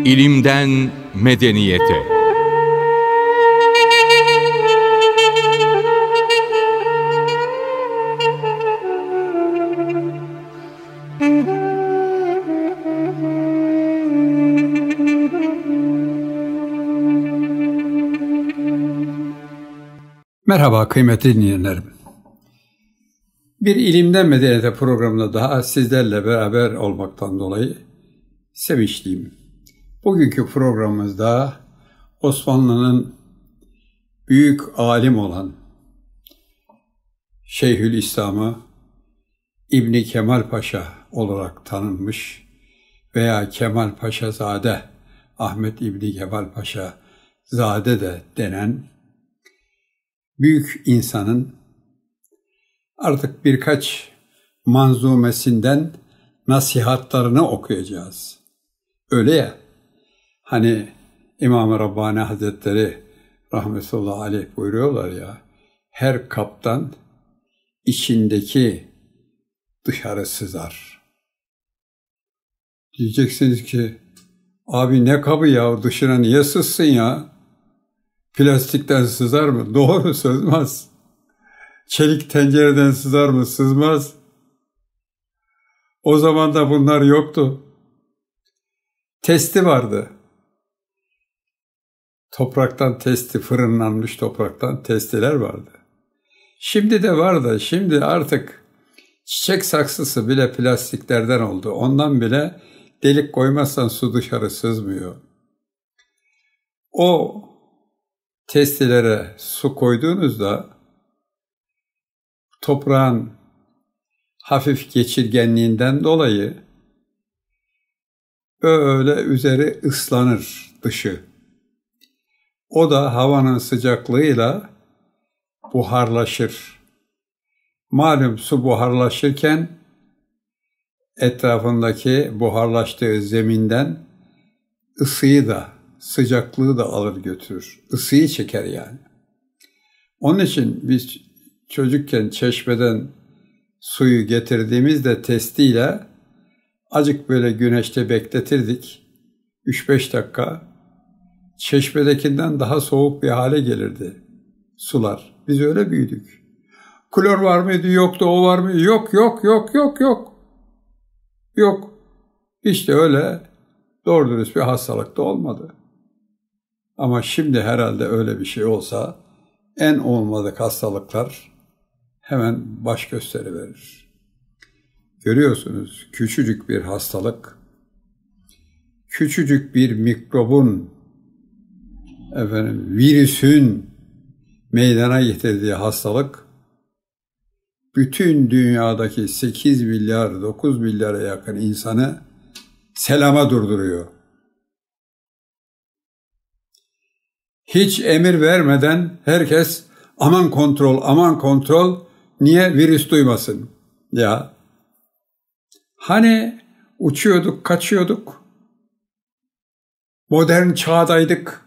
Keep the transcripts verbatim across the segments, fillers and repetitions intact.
İlimden medeniyete. Merhaba kıymetli dinleyenlerim. Bir İlimden Medeniyete programında daha sizlerle beraber olmaktan dolayı sevinçliyim. Bugünkü programımızda Osmanlı'nın büyük alim olan Şeyhülislam'ı İbni Kemal Paşa olarak tanınmış veya Kemal Paşazade, Ahmet İbni Kemal Paşazade de denen büyük insanın artık birkaç manzumesinden nasihatlarını okuyacağız. Öyle ya, hani İmam-ı Rabbani Hazretleri rahmetullahi aleyh buyuruyorlar ya, her kaptan içindeki dışarı sızar. Diyeceksiniz ki, abi ne kabı ya, dışına niye sızsın ya? Plastikten sızar mı? Doğru, sızmaz. Çelik tencereden sızar mı? Sızmaz. O zaman da bunlar yoktu. Testi vardı. Topraktan testi, fırınlanmış topraktan testiler vardı. Şimdi de var da şimdi artık çiçek saksısı bile plastiklerden oldu. Ondan bile delik koymazsan su dışarı sızmıyor. O testilere su koyduğunuzda toprağın hafif geçirgenliğinden dolayı böyle üzeri ıslanır dışı. O da havanın sıcaklığıyla buharlaşır. Malum su buharlaşırken etrafındaki buharlaştığı zeminden ısıyı da, sıcaklığı da alır götürür. Isıyı çeker yani. Onun için biz çocukken çeşmeden suyu getirdiğimizde testiyle azıcık böyle güneşte bekletirdik. üç beş dakika. Çeşmedekinden daha soğuk bir hale gelirdi sular. Biz öyle büyüdük. Klor var mıydı? Yoktu. O var mıydı? Yok, yok, yok, yok, yok. Yok. İşte öyle doğru dürüst bir hastalık da olmadı. Ama şimdi herhalde öyle bir şey olsa en olmadık hastalıklar hemen baş gösteriverir. Görüyorsunuz, küçücük bir hastalık, küçücük bir mikrobun, efendim, virüsün meydana getirdiği hastalık, bütün dünyadaki sekiz milyar, dokuz milyara yakın insanı selama durduruyor. Hiç emir vermeden herkes aman kontrol, aman kontrol, niye virüs duymasın? Ya, hani uçuyorduk, kaçıyorduk, modern çağdaydık.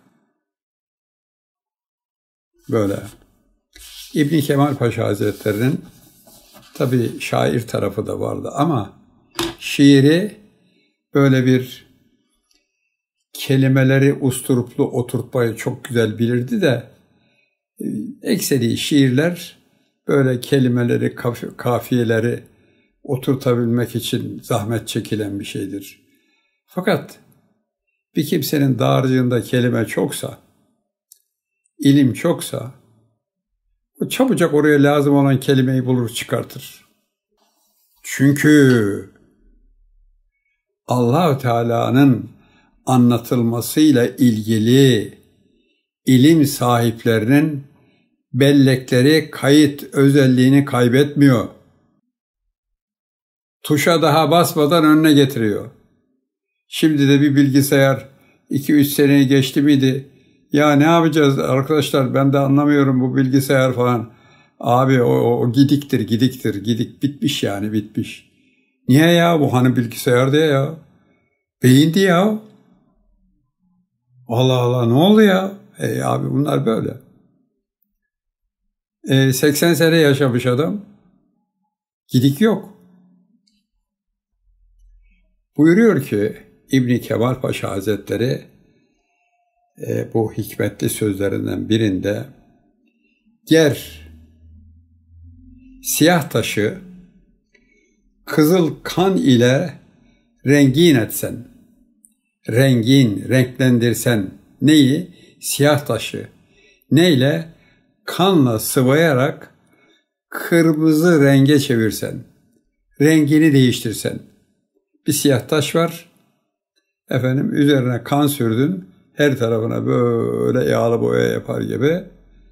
Böyle. İbni Kemal Paşa Hazretleri'nin tabii şair tarafı da vardı ama şiiri böyle bir kelimeleri usturuplu oturtmayı çok güzel bilirdi de ekseri şiirler böyle kelimeleri, kafiyeleri oturtabilmek için zahmet çekilen bir şeydir. Fakat bir kimsenin dağarcığında kelime çoksa, ilim çoksa, o çabucak oraya lazım olan kelimeyi bulur çıkartır. Çünkü Allah-u Teala'nın anlatılmasıyla ilgili ilim sahiplerinin bellekleri kayıt özelliğini kaybetmiyor. Tuşa daha basmadan önüne getiriyor. Şimdi de bir bilgisayar iki üç seneyi geçti miydi? Ya ne yapacağız arkadaşlar, ben de anlamıyorum bu bilgisayar falan. Abi o, o, o gidiktir, gidiktir, gidik bitmiş yani bitmiş. Niye ya bu hani bilgisayar diye ya? Beyindi ya. Allah Allah ne oldu ya? E abi bunlar böyle. E, seksen sene yaşamış adam. Gidik yok. Buyuruyor ki İbn Kemal Paşa Hazretleri e, bu hikmetli sözlerinden birinde ger siyah taşı kızıl kan ile rengin etsen, rengin, renklendirsen neyi? Siyah taşı. Neyle? Kanla sıvayarak kırmızı renge çevirsen, rengini değiştirsen. Bir siyah taş var, efendim üzerine kan sürdün, her tarafına böyle yağlı boya yapar gibi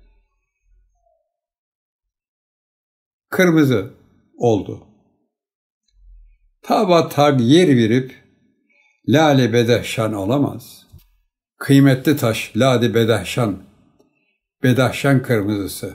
kırmızı oldu. Taba tag yer verip lale bedahşan olamaz. Kıymetli taş, lale bedahşan, bedahşan kırmızısı.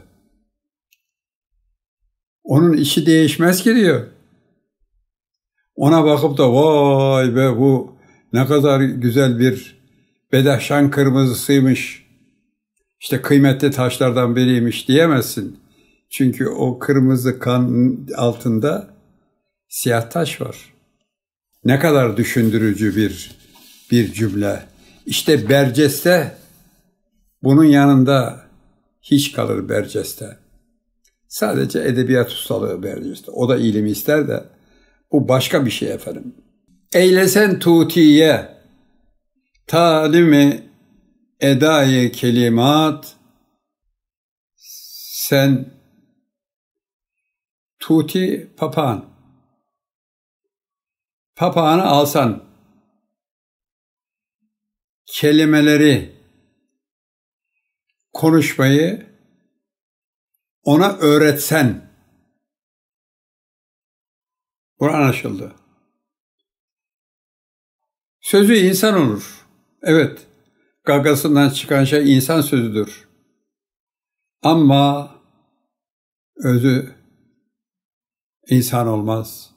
Onun içi değişmez ki diyor. Ona bakıp da vay be bu ne kadar güzel bir bedahşan kırmızısıymış, İşte kıymetli taşlardan biriymiş diyemezsin. Çünkü o kırmızı kan altında siyah taş var. Ne kadar düşündürücü bir bir cümle. İşte Berceste bunun yanında hiç kalır Berceste. Sadece edebiyat ustalığı Berceste. O da ilimi ister de bu başka bir şey efendim. Eylesen tutiye talimi edayı kelimat sen tuti papağan. Papağanı alsan, kelimeleri, konuşmayı ona öğretsen, bu anlaşıldı. Sözü insan olur. Evet, gagasından çıkan şey insan sözüdür. Ama özü insan olmaz.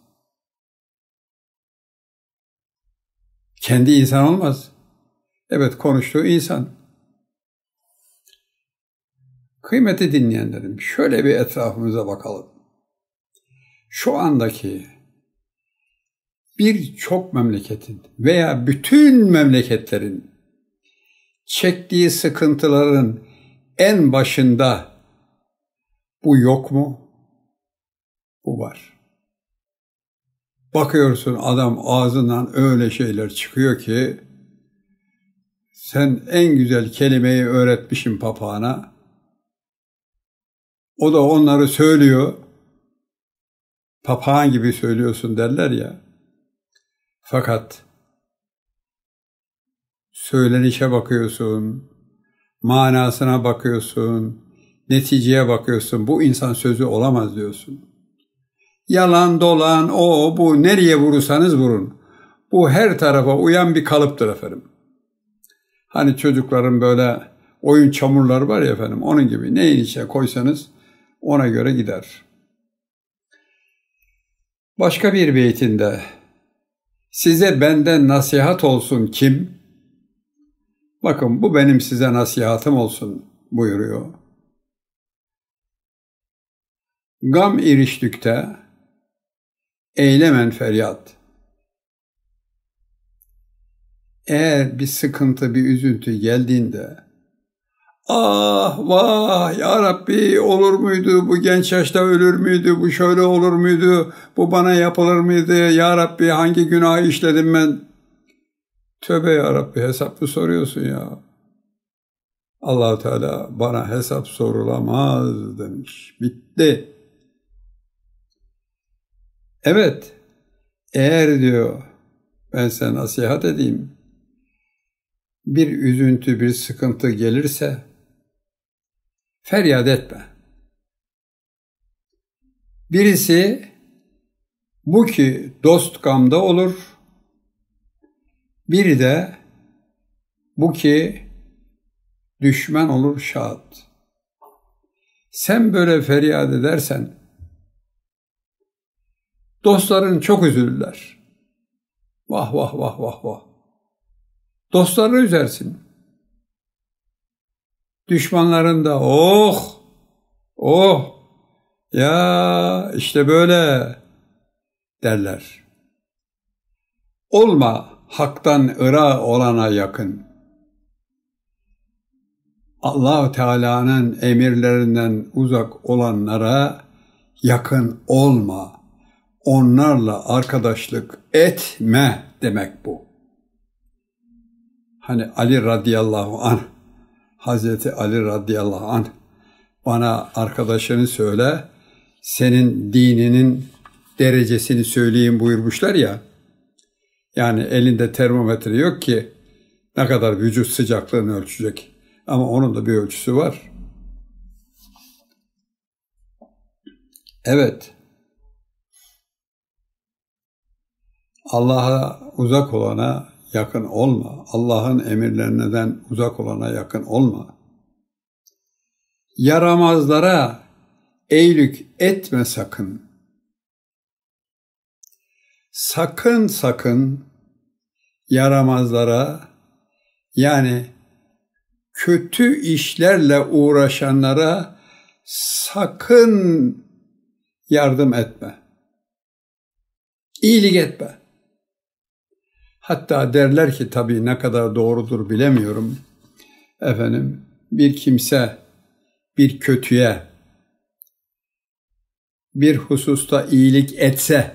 Kendi insan olmaz. Evet, konuştuğu insan. Kıymetli dinleyenlerim, şöyle bir etrafımıza bakalım. Şu andaki birçok memleketin veya bütün memleketlerin çektiği sıkıntıların en başında bu yok mu? Bu var. Bakıyorsun adam ağzından öyle şeyler çıkıyor ki sen en güzel kelimeyi öğretmişsin papağana. O da onları söylüyor. Papağan gibi söylüyorsun derler ya. Fakat söylenişe bakıyorsun, manasına bakıyorsun, neticeye bakıyorsun. Bu insan sözü olamaz diyorsun. Yalan, dolan, o, bu, nereye vurursanız vurun. Bu her tarafa uyan bir kalıptır efendim. Hani çocukların böyle oyun çamurları var ya efendim, onun gibi neyin içine koysanız ona göre gider. Başka bir beytinde size benden nasihat olsun kim? Bakın bu benim size nasihatım olsun buyuruyor. Gam iriştükte eylemen feryat. Eğer bir sıkıntı, bir üzüntü geldiğinde ah vah ya Rabbi olur muydu, bu genç yaşta ölür müydü, bu şöyle olur muydu, bu bana yapılır mıydı, ya Rabbi hangi günahı işledim ben? Tövbe ya Rabbi, hesap mı soruyorsun ya? Allah-u Teala bana hesap sorulamaz demiş. Bitti. Evet, eğer diyor ben sana nasihat edeyim, bir üzüntü, bir sıkıntı gelirse feryat etme. Birisi bu ki dost gamda olur, biri de bu ki düşman olur şad. Sen böyle feryat edersen dostların çok üzülürler. Vah vah vah vah vah. Dostlarını üzersin. Düşmanların da oh oh ya işte böyle derler. Olma haktan ırak olana yakın. Allah-u Teala'nın emirlerinden uzak olanlara yakın olma. Onlarla arkadaşlık etme demek bu. Hani Ali radıyallahu anh, Hazreti Ali radıyallahu anh bana arkadaşını söyle, senin dininin derecesini söyleyeyim buyurmuşlar ya. Yani elinde termometre yok ki ne kadar vücut sıcaklığını ölçecek. Ama onun da bir ölçüsü var. Evet. Allah'a uzak olana yakın olma. Allah'ın emirlerinden uzak olana yakın olma. Yaramazlara eylük etme sakın. Sakın sakın yaramazlara, yani kötü işlerle uğraşanlara sakın yardım etme. İyilik etme. Hatta derler ki, tabii ne kadar doğrudur bilemiyorum. Efendim, bir kimse bir kötüye bir hususta iyilik etse,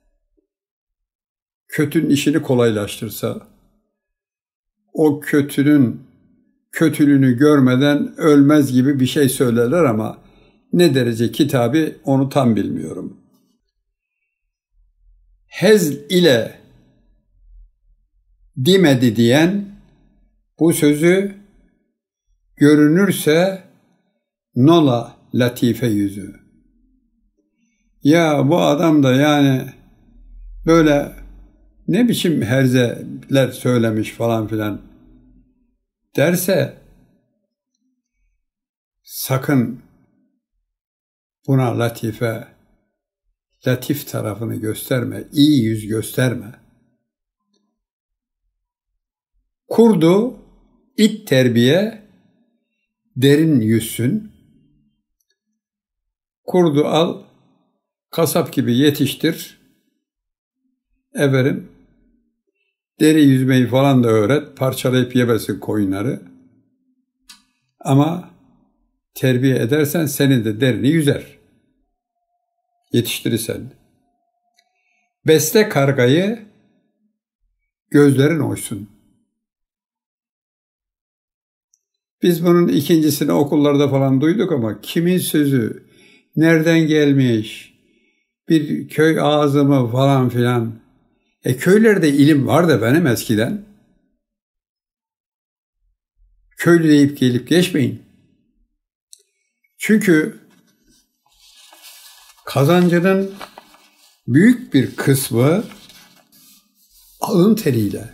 kötünün işini kolaylaştırsa, o kötünün kötülüğünü görmeden ölmez gibi bir şey söylerler ama ne derece kitabı onu tam bilmiyorum. Hez ile dimedi diyen bu sözü görünürse nola latife yüzü. Ya bu adam da yani böyle ne biçim herzeler söylemiş falan filan derse sakın buna latife, latif tarafını gösterme, iyi yüz gösterme. Kurdu it terbiye derin yüzsün. Kurdu al, kasap gibi yetiştir. Efendim, deri yüzmeyi falan da öğret, parçalayıp yemesin koyunları. Ama terbiye edersen senin de derini yüzer. Yetiştirirsen. Besle kargayı, gözlerin oysun. Biz bunun ikincisini okullarda falan duyduk ama kimin sözü, nereden gelmiş, bir köy ağzı mı falan filan. E köylerde ilim vardı benim eskiden. Köylü deyip gelip geçmeyin. Çünkü kazancının büyük bir kısmı alın teriyle,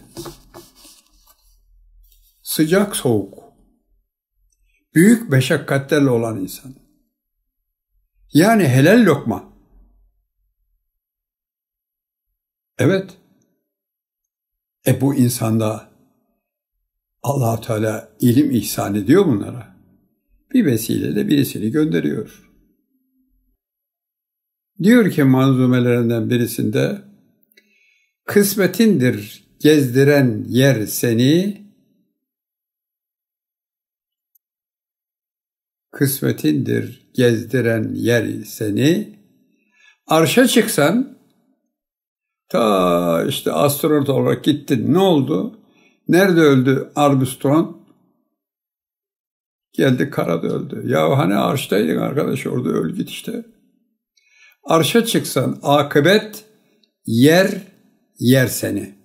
sıcak soğuk, büyük meşakkatlerle olan insan. Yani helal lokma. Evet. E bu insanda Allah-u Teala ilim ihsan ediyor bunlara. Bir vesileyle birisini gönderiyor. Diyor ki manzumelerinden birisinde, kısmetindir gezdiren yer seni, kısmetindir gezdiren yer seni, arşa çıksan, ta işte astronot olarak gittin, ne oldu? Nerede öldü Armstrong? Geldi karada öldü. Ya hani arştaydın arkadaş, orada öl git işte. Arşa çıksan akıbet yer yer seni.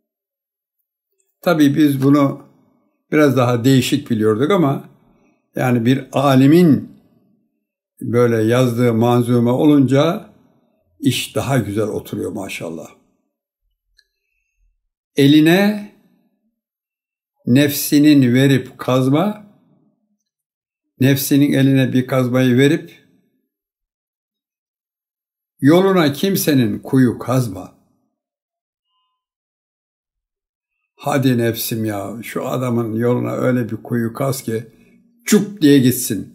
Tabii biz bunu biraz daha değişik biliyorduk ama yani bir alimin böyle yazdığı manzume olunca iş daha güzel oturuyor maşallah. Eline nefsinin verip kazma, nefsinin eline bir kazmayı verip yoluna kimsenin kuyu kazma. Hadi nefsim ya, şu adamın yoluna öyle bir kuyu kaz ki çup diye gitsin.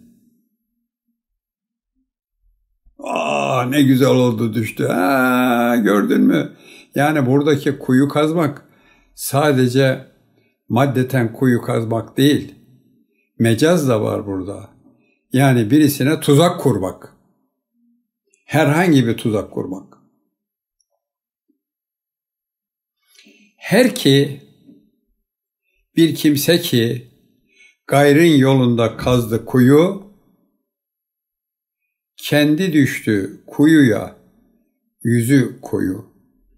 Aa ne güzel oldu düştü. Ha, gördün mü? Yani buradaki kuyu kazmak sadece maddeten kuyu kazmak değil, mecaz da var burada. Yani birisine tuzak kurmak. Herhangi bir tuzak kurmak. Her ki bir kimse ki gayrın yolunda kazdı kuyu, kendi düştü kuyuya yüzü koyu.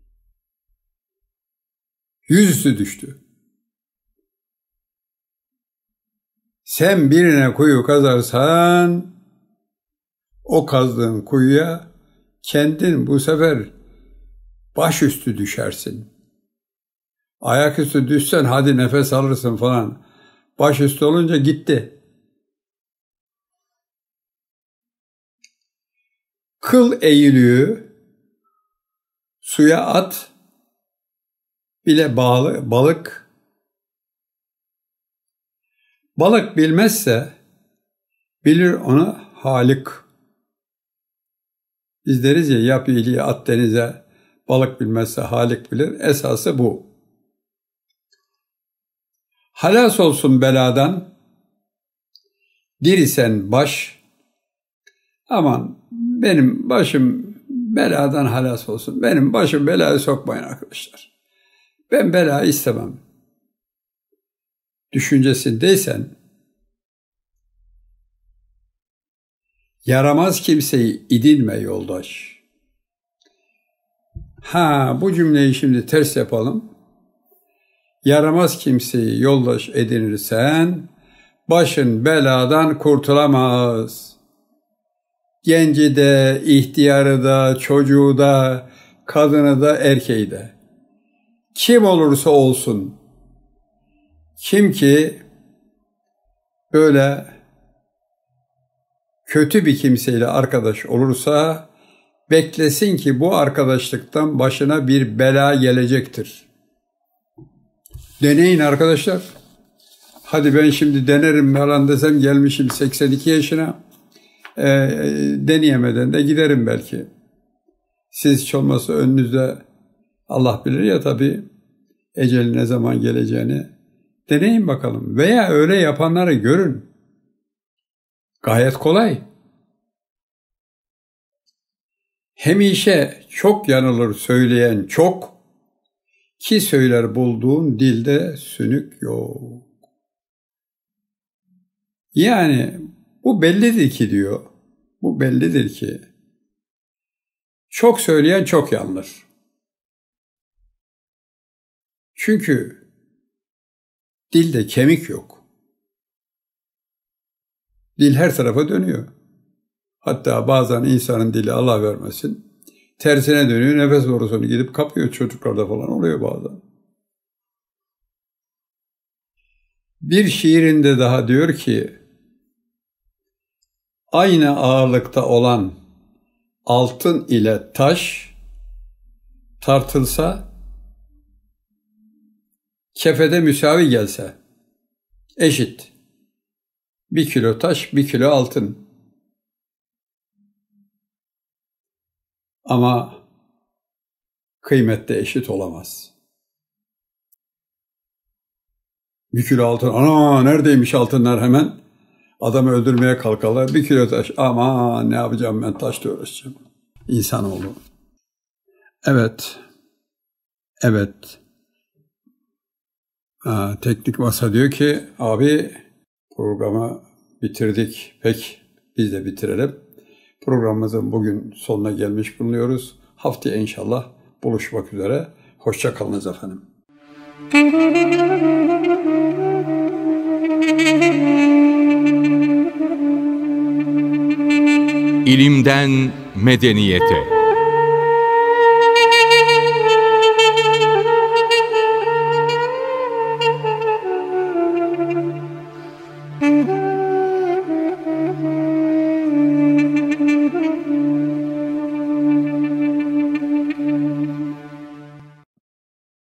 Yüzüstü düştü. Sen birine kuyu kazarsan, o kazdığın kuyuya kendin bu sefer başüstü düşersin. Ayaküstü düşsen hadi nefes alırsın falan. Başüstü olunca gitti. Kıl eğiliği suya at, bile bağlı, balık. Balık bilmezse bilir ona Halik. Biz deriz ya, yap iyiliği at denize, balık bilmezse Halik bilir. Esası bu. Halas olsun beladan, dirisen baş, aman benim başım beladan halas olsun, benim başım belaya sokmayın arkadaşlar. Ben bela istemem düşüncesindeysen, yaramaz kimseyi idinme yoldaş. Ha, bu cümleyi şimdi ters yapalım. Yaramaz kimseyi yoldaş edinirsen, başın beladan kurtulamaz. Genci de, ihtiyarı da, çocuğu da, kadını da, erkeği de. Kim olursa olsun, kim ki böyle kötü bir kimseyle arkadaş olursa, beklesin ki bu arkadaşlıktan başına bir bela gelecektir. Deneyin arkadaşlar. Hadi ben şimdi denerim falan desem, gelmişim seksen iki yaşına, e, deneyemeden de giderim belki. Siz hiç olmazsa önünüzde, Allah bilir ya tabii, eceli ne zaman geleceğini. Deneyin bakalım. Veya öyle yapanları görün. Gayet kolay. Hemişe çok yanılır söyleyen çok, ki söyler bulduğun dilde sünük yok. Yani bu bellidir ki diyor, bu bellidir ki çok söyleyen çok yanılır. Çünkü dilde kemik yok. Dil her tarafa dönüyor. Hatta bazen insanın dili, Allah vermesin, tersine dönüyor, nefes borusunu gidip kapıyor, çocuklarda falan oluyor bazen. Bir şiirinde daha diyor ki, aynı ağırlıkta olan altın ile taş tartılsa, kefede müsavi gelse, eşit. Bir kilo taş, bir kilo altın. Ama kıymette eşit olamaz. Bir kilo altın, ana neredeymiş altınlar, hemen adamı öldürmeye kalkarlar. Bir kilo taş, ama ne yapacağım ben, taşla uğraşacağım. İnsanoğlu. Evet, evet. Ha, teknik masa diyor ki, abi programı bitirdik, pek biz de bitirelim. Programımızın bugün sonuna gelmiş bulunuyoruz. Haftaya inşallah buluşmak üzere. Hoşça kalınız efendim. İlimden medeniyete.